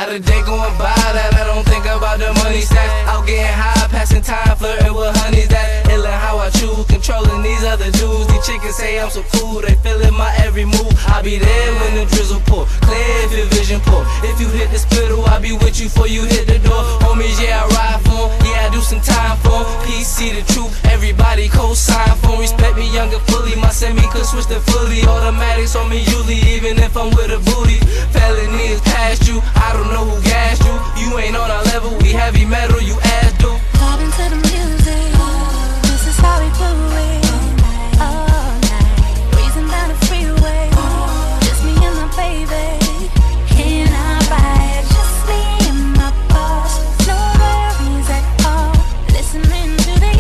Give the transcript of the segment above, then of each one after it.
Not a day going by that I don't think about the money stacks. Out getting high, passing time, flirting with honeys. That illin' how I choose, controlling these other dudes. These chickens say I'm so cool, they feelin' my every move. I'll be there when the drizzle pour, clear if your vision poor. If you hit the spittle, I'll be with you before you hit the door. Homies, yeah, I ride for 'em, yeah, I do some time for 'em. PC the truth, everybody co-sign for 'em. Respect me younger fully, my semi could switch to fully. Automatics on me usually, even if I'm with a booty. Felony is past you, I don't know who gassed you. You ain't on our level, we heavy metal, you ass do. Vibing to the music, this is how we do it. All night, breezing down the freeway, just me and my baby. Can I ride? Just me and my boss, no worries at all. Listening to the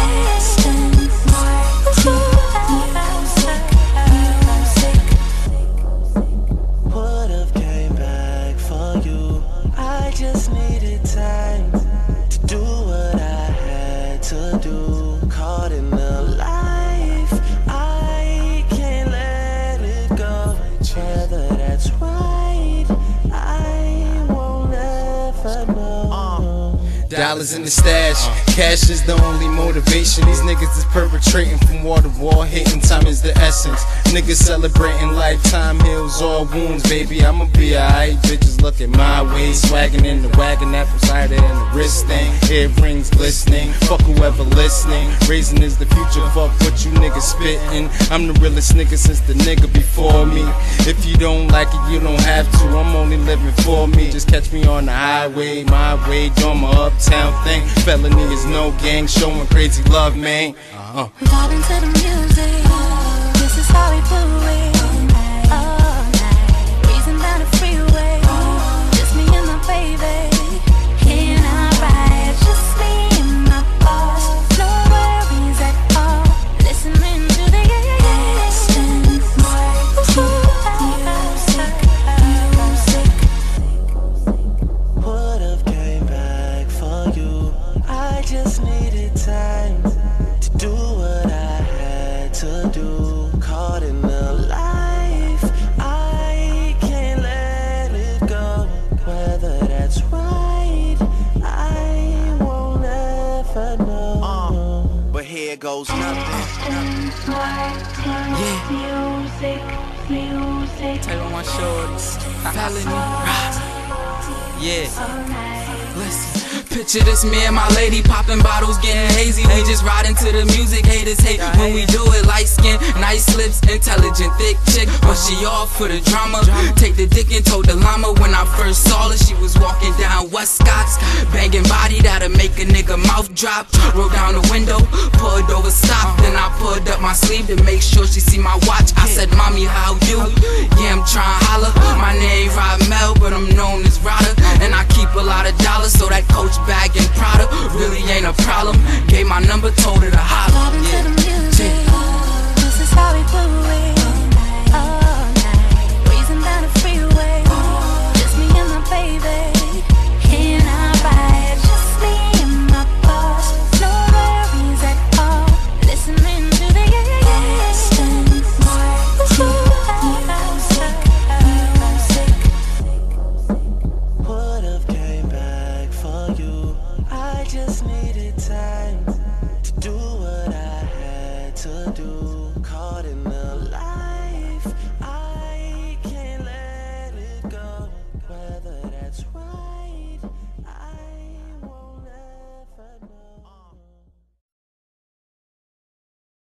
Would've came back for you. I just needed time to do what I had to do. Caught in the life, I can't let it go. Whether that's right, I won't ever know. Dollars in the stash, cash is the only motivation. These niggas is perpetrating from wall to wall, hating time is the essence. Niggas celebrating lifetime heals all wounds, baby. I'ma be alright, bitches looking my way. Swagging in the wagon, apple cider and the wrist thing. Earrings glistening, fuck whoever listening. Raising is the future, fuck what you niggas spitting. I'm the realest nigga since the nigga before me. If you don't like it, you don't have to. I'm only living for me. Just catch me on the highway, my way, doing my uptown thing. Felony is no gang, showing crazy love, man. Vibing to the music, this is how we do it. All night, breezing down the freeway, just me and my baby. Can I ride? Just me and my boss, no worries at all. Listening to the Would've came back for you. I just needed time to do what I had to do. Caught in the life, I can't let it go. Whether that's right, I won't ever know. But here goes nothing. Take on my shorts, felony, yeah, listen. Picture this, me and my lady popping bottles, getting hazy. We just riding to the music, haters hate when we do it. Light skin, nice lips, intelligent, thick chick, but she all for the drama. Take the dick and told the llama when I first saw her. She was walking down Westcott's, banging body that'll make a nigga mouth drop. Roll down the window, pulled over, stop. Then I pulled up my sleeve to make sure she see my watch. I said, mommy, how you? Yeah, I'm trying to holler. My name Rod Mel, but I'm known as Rodder. And I keep a lot of dollars, so that Coach bag and Prada really ain't a problem. Gave my number, told her to holler. Vibing to the music, this is how we do it.